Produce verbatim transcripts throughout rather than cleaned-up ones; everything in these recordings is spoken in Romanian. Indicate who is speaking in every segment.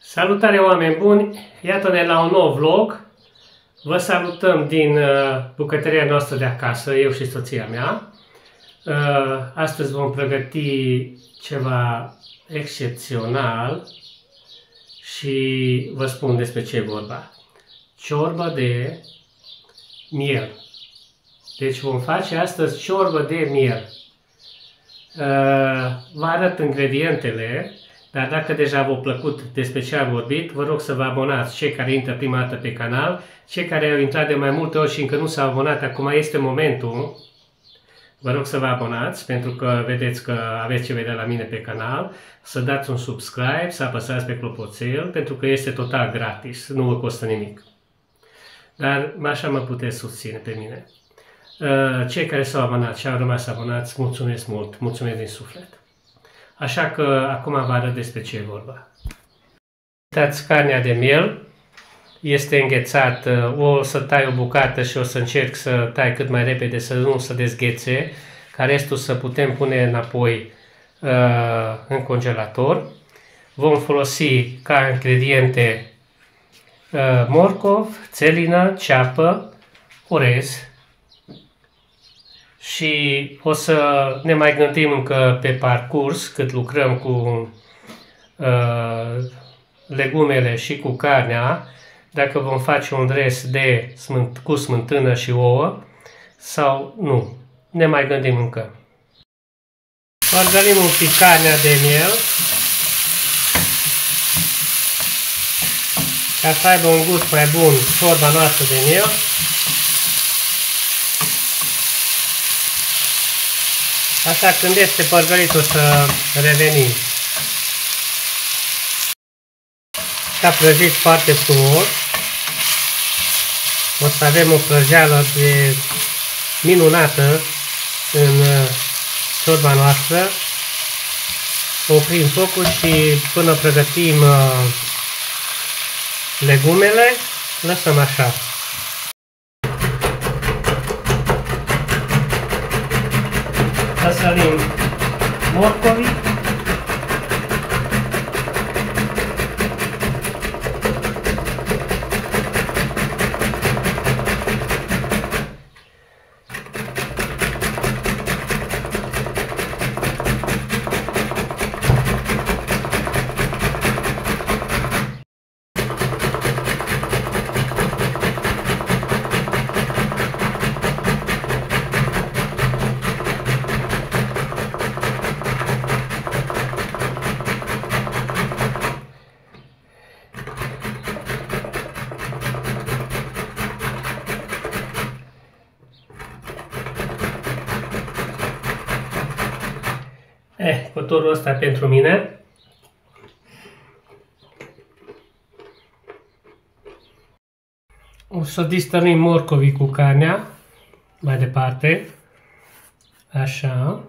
Speaker 1: Salutare, oameni buni! Iată-ne la un nou vlog. Vă salutăm din uh, bucătăria noastră de acasă, eu și soția mea. Uh, astăzi vom pregăti ceva excepțional și vă spun despre ce e vorba. Ciorbă de miel. Deci vom face astăzi ciorbă de miel. Uh, vă arăt ingredientele. Dar dacă deja v-a plăcut despre ce am vorbit, vă rog să vă abonați, cei care intră prima dată pe canal, cei care au intrat de mai multe ori și încă nu s-au abonat, acum este momentul. Vă rog să vă abonați, pentru că vedeți că aveți ce vedea la mine pe canal, să dați un subscribe, să apăsați pe clopoțel, pentru că este total gratis, nu vă costă nimic. Dar așa mă puteți susține pe mine. Cei care s-au abonat și au rămas abonați, mulțumesc mult, mulțumesc din suflet. Așa că acum vă arăt despre ce e vorba. Uitați, carnea de miel este înghețată. O să tai o bucată și o să încerc să tai cât mai repede, să nu se dezghețe, ca restul să putem pune înapoi uh, în congelator. Vom folosi ca ingrediente uh, morcov, țelină, ceapă, orez. Și o să ne mai gândim încă pe parcurs, cât lucrăm cu uh, legumele și cu carnea, dacă vom face un dres de smânt, cu smântână și ouă sau nu. Ne mai gândim încă. Mărgălim un pic carnea de miel ca să aibă un gust mai bun ciorba noastră de miel. Așa, când este părgălit, o să revenim. S-a prăjit foarte frumos. O să avem o prăjeală de minunată în ciorba noastră. Oprim focul și până pregătim legumele, lăsăm așa. Sărim morcovii. Eh, cuptorul ăsta pentru mine. O să distărnim morcovii cu carnea mai departe. Așa.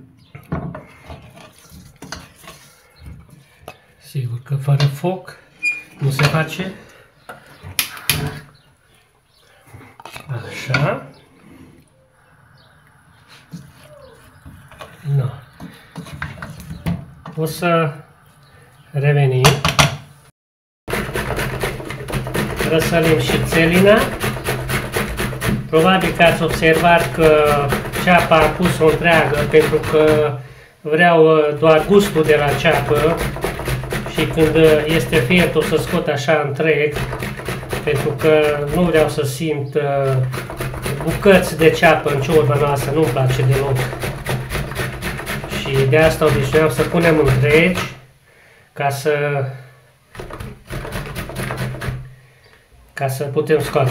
Speaker 1: Sigur că fără foc nu se face. Așa. No. O să revenim. Răsălim și țelina. Probabil că ați observat că ceapa am pus-o întreagă, pentru că vreau doar gustul de la ceapă și când este fiert o să scot așa întreg, pentru că nu vreau să simt bucăți de ceapă în ciorba noastră, nu-mi place deloc. Și de asta obișnuiam să punem întregi ca să ca să putem scoate.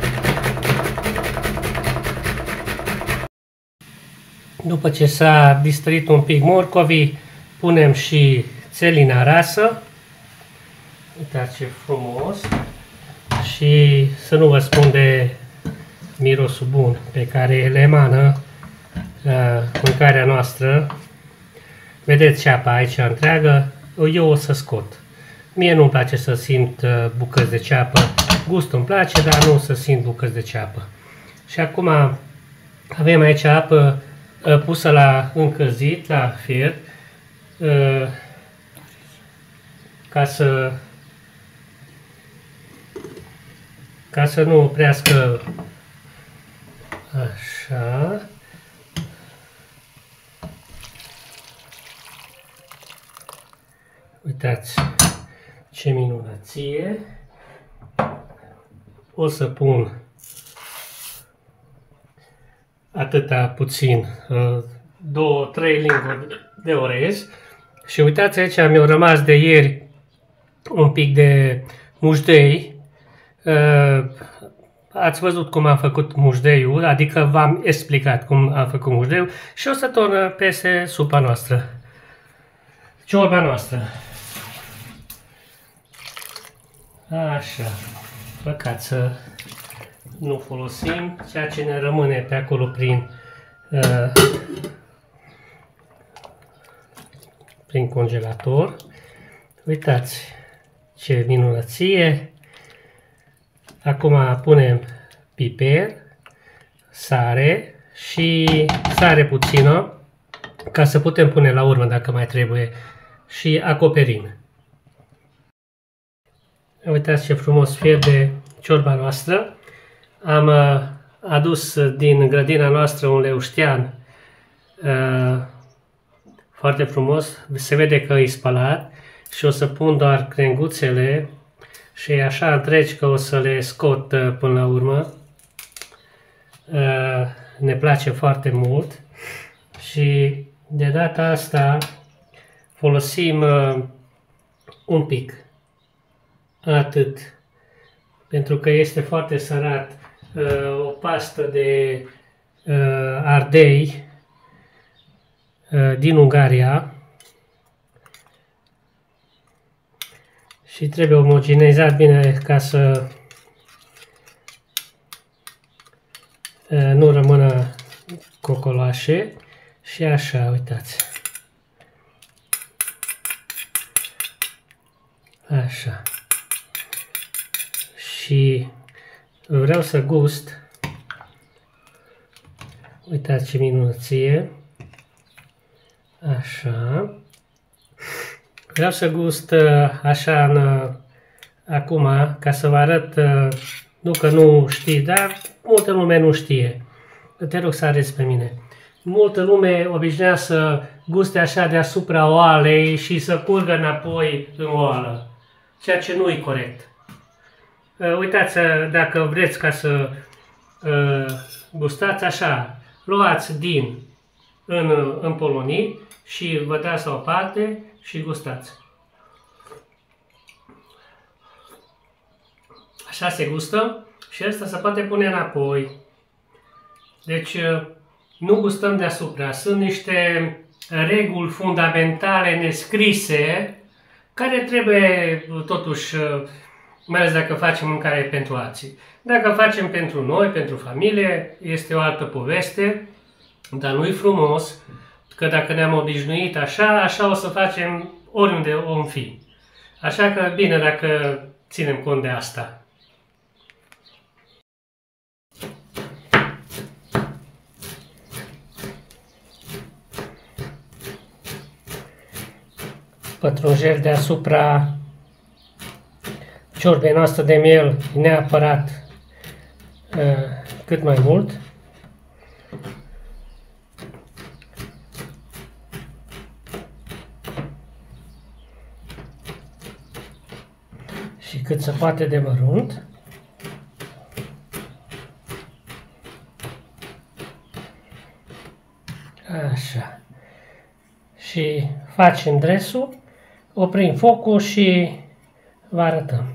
Speaker 1: După ce s-a distărit un pic morcovii, punem și țelina rasă. Uitați ce frumos! Și să nu vă spun de mirosul bun pe care le emană uh, mâncarea noastră. Vedeți ceapa aici întreagă, eu o să scot. Mie nu-mi place să simt bucăți de ceapă, gustul îmi place, dar nu o să simt bucăți de ceapă. Și acum avem aici apă pusă la încălzit, la fiert, ca să ca să nu oprească așa. Uitați ce minunăție. O să pun atâta puțin, două, trei linguri de orez. Și uitați aici, mi-au rămas de ieri un pic de mușdei. Ați văzut cum am făcut mușdeiul, adică v-am explicat cum am făcut mușdeiul și o să torn peste supa noastră, ciorba noastră. Așa, păcat să nu folosim ceea ce ne rămâne pe acolo prin, uh, prin congelator. Uitați ce minunăție! Acum punem piper, sare și sare puțină, ca să putem pune la urmă dacă mai trebuie, și acoperim. Uitați ce frumos fierbe ciorba noastră. Am uh, adus din grădina noastră un leuștean uh, foarte frumos, se vede că e spălat și o să pun doar crenguțele și așa întregi că o să le scot uh, până la urmă. Uh, ne place foarte mult și de data asta folosim uh, un pic, atât, pentru că este foarte sărat. Uh, o pastă de uh, ardei uh, din Ungaria și trebuie omogenizat bine ca să uh, nu rămână cocoloașe. Și așa, uitați. Așa. Și vreau să gust. Uitați ce minunăție. Așa. Vreau să gust așa în, acum, ca să vă arăt, nu că nu știi, dar multă lume nu știe. Te rog să arăți pe mine. Multă lume obișnuia să guste așa deasupra oalei și să curgă înapoi în oală, ceea ce nu e corect. Uitați, dacă vreți ca să uh, gustați așa, luați din în, în polonii și vă dați la o parte și gustați. Așa se gustă și asta se poate pune înapoi. Deci nu gustăm deasupra. Sunt niște reguli fundamentale nescrise care trebuie totuși, mai ales dacă facem mâncare pentru alții. Dacă facem pentru noi, pentru familie, este o altă poveste, dar nu-i frumos, că dacă ne-am obișnuit așa, așa o să facem oriunde om fi. Așa că bine dacă ținem cont de asta. Pătrunjel deasupra ciorbei noastre de miel, neapărat uh, cât mai mult. Și cât se poate de mărunt. Așa. Și facem dresul, oprim focul și vă arătăm.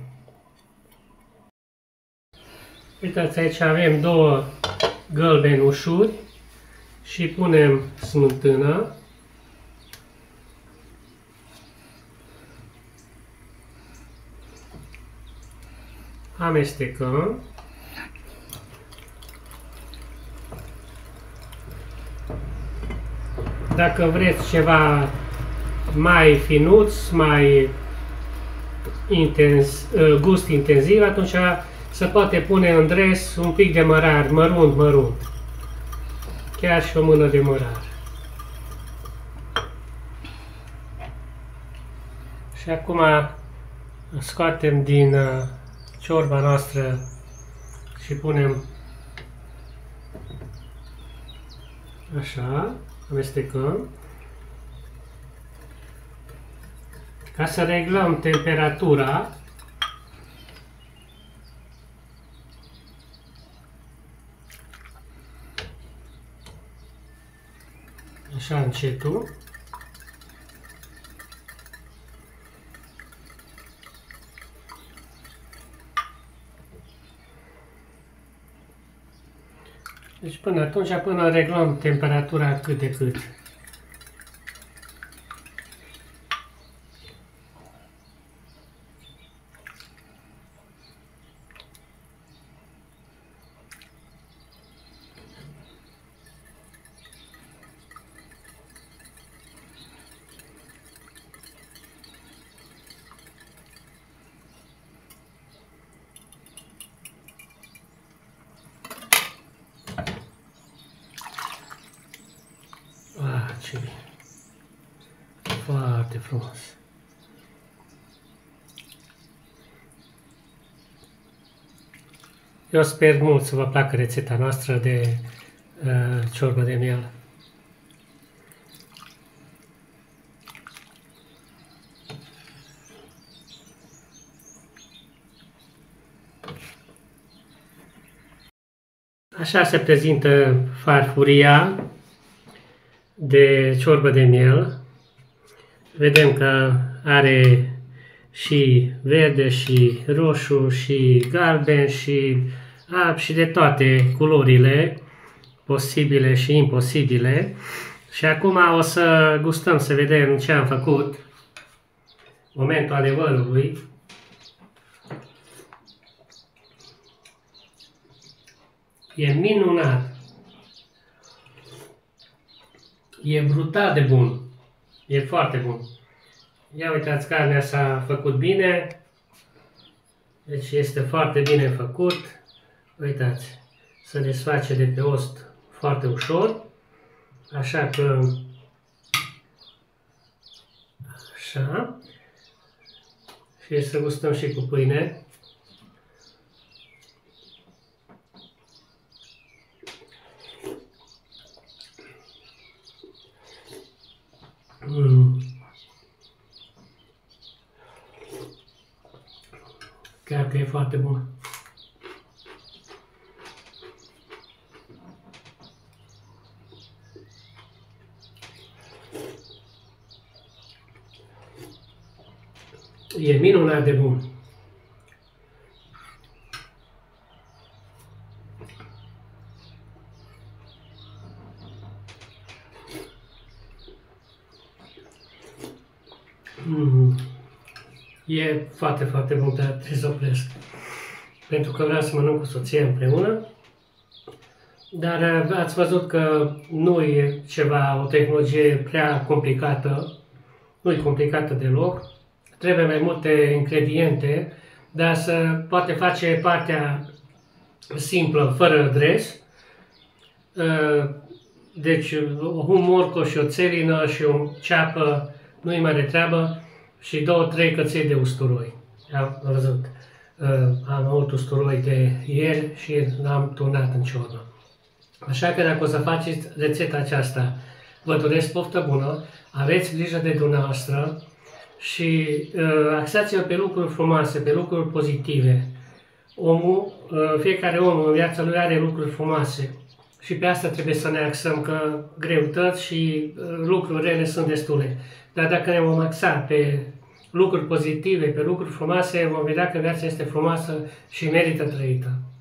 Speaker 1: Uitați, aici avem două gălbenușuri și punem smântână. Amestecăm. Dacă vreți ceva mai finuț, mai intens, gust intensiv, atunci se poate pune în dres un pic de mărar, mărunt, mărunt. Chiar și o mână de mărar. Și acum scoatem din ciorba noastră și punem așa, amestecăm. Ca să reglăm temperatura, așa încetul. Deci până atunci, până reglăm temperatura cât de cât. Ah, ce bine! Foarte frumos! Eu sper mult să vă placă rețeta noastră de uh, ciorbă de miel. Așa se prezintă farfuria de ciorbă de miel. Vedem că are și verde, și roșu, și galben, și alb, și de toate culorile posibile și imposibile. Și acum o să gustăm, să vedem ce am făcut. Momentul adevărului. E minunat! E brutal de bun. E foarte bun. Ia uitați, carnea s-a făcut bine. Deci este foarte bine făcut. Uitați, se desface de pe ost foarte ușor. Așa că... Așa. Și să gustăm și cu pâine. Mm. Chiar că e foarte bun. E minunat de bun. Mm. E foarte, foarte bun, dar trebuie să opresc. Pentru că vreau să mănânc cu soția împreună. Dar ați văzut că nu e ceva, o tehnologie prea complicată. Nu e complicată deloc. Trebuie mai multe ingrediente, dar să poate face partea simplă, fără dres. Deci un morcov și o țelină și o ceapă, nu-i mare treabă, și două, trei căței de usturoi. Am văzut. Am avut usturoi de ieri și l-am turnat în ciorbă. Așa că dacă o să faceți rețeta aceasta, vă doresc poftă bună, aveți grijă de dumneavoastră și uh, axați-vă pe lucruri frumoase, pe lucruri pozitive. Omul, uh, fiecare om în viața lui are lucruri frumoase și pe asta trebuie să ne axăm, că greutăți și uh, lucruri rele sunt destule. Dar dacă ne vom axa pe lucruri pozitive, pe lucruri frumoase, vom vedea că viața este frumoasă și merită trăită.